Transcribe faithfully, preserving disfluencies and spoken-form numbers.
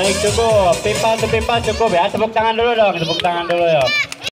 Baik, cukup. Pipa untuk pipa cukup ya. Tepuk tangan dulu dong. Tepuk tangan dulu ya.